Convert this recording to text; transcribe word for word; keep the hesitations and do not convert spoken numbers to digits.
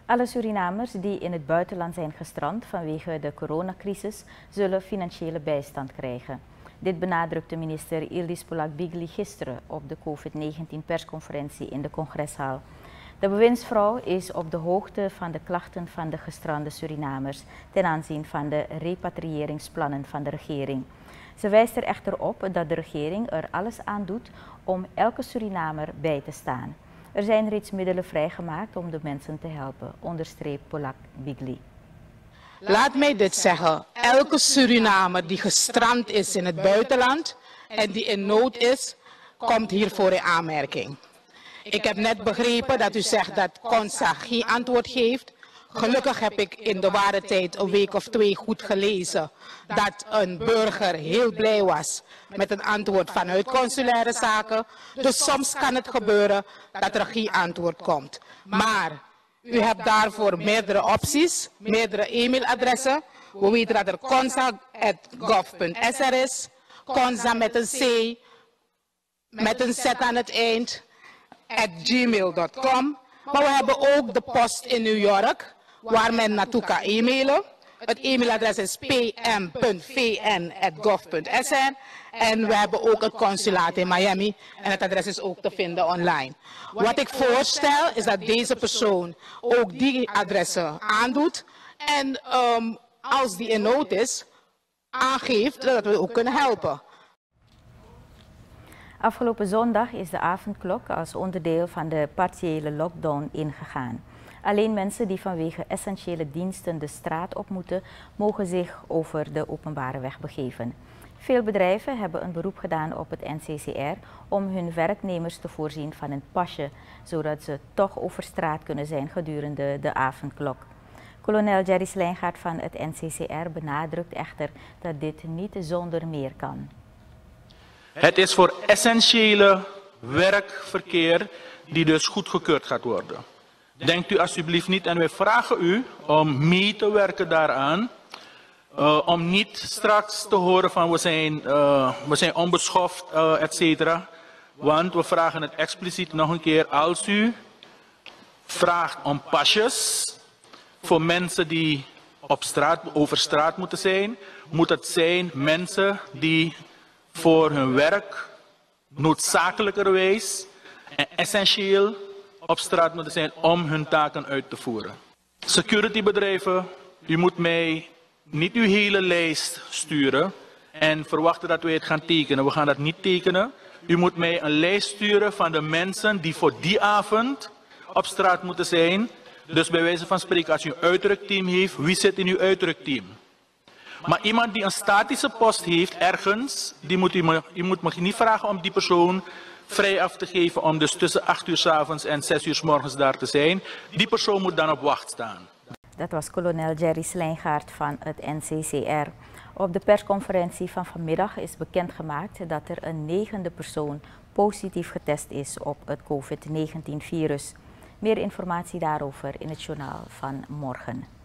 Alle Surinamers die in het buitenland zijn gestrand vanwege de coronacrisis zullen financiële bijstand krijgen. Dit benadrukte minister Ildis Polak-Bigli gisteren op de COVID negentien persconferentie in de Congreszaal. De bewindsvrouw is op de hoogte van de klachten van de gestrande Surinamers ten aanzien van de repatriëringsplannen van de regering. Ze wijst er echter op dat de regering er alles aan doet om elke Surinamer bij te staan. Er zijn reeds middelen vrijgemaakt om de mensen te helpen, onderstreept Polak-Bigli. Laat mij dit zeggen. Elke Surinamer die gestrand is in het buitenland en die in nood is, komt hiervoor in aanmerking. Ik heb net begrepen dat u zegt dat CONSA geen antwoord geeft. Gelukkig heb ik in de ware tijd een week of twee goed gelezen dat een burger heel blij was met een antwoord vanuit consulaire zaken. Dus soms kan het gebeuren dat er geen antwoord komt. Maar u hebt daarvoor meerdere opties, meerdere e-mailadressen. We weten dat er consa at gov punt s r is, consa met een c, met een z aan het eind, at gmail punt com. Maar we hebben ook de post in New York, waar men naartoe kan e-mailen. Het e-mailadres is p m punt v n at gov punt s r. En we hebben ook het consulaat in Miami en het adres is ook te vinden online. Wat ik voorstel is dat deze persoon ook die adressen aandoet en um, als die in nood is, aangeeft dat we ook kunnen helpen. Afgelopen zondag is de avondklok als onderdeel van de partiële lockdown ingegaan. Alleen mensen die vanwege essentiële diensten de straat op moeten, mogen zich over de openbare weg begeven. Veel bedrijven hebben een beroep gedaan op het N C C R om hun werknemers te voorzien van een pasje, zodat ze toch over straat kunnen zijn gedurende de avondklok. Kolonel Jerry Slijngaard van het N C C R benadrukt echter dat dit niet zonder meer kan. Het is voor essentiële werkverkeer die dus goedgekeurd gaat worden. Denkt u alsjeblieft niet, en wij vragen u om mee te werken daaraan, uh, om niet straks te horen van we zijn, uh, we zijn onbeschoft, uh, et cetera. Want we vragen het expliciet nog een keer, als u vraagt om pasjes voor mensen die op straat, over straat moeten zijn, moet het zijn mensen die voor hun werk noodzakelijkerwijs en essentieel op straat moeten zijn om hun taken uit te voeren. Securitybedrijven, u moet mij niet uw hele lijst sturen en verwachten dat wij het gaan tekenen. We gaan dat niet tekenen. U moet mij een lijst sturen van de mensen die voor die avond op straat moeten zijn. Dus bij wijze van spreken, als u een uitrukteam heeft, wie zit in uw uitrukteam? Maar iemand die een statische post heeft ergens, die moet u, me, u moet me niet vragen om die persoon vrij af te geven om dus tussen acht uur 's avonds en zes uur 's morgens daar te zijn. Die persoon moet dan op wacht staan. Dat was kolonel Jerry Slijngaard van het N C C R. Op de persconferentie van vanmiddag is bekendgemaakt dat er een negende persoon positief getest is op het COVID negentien virus. Meer informatie daarover in het journaal van morgen.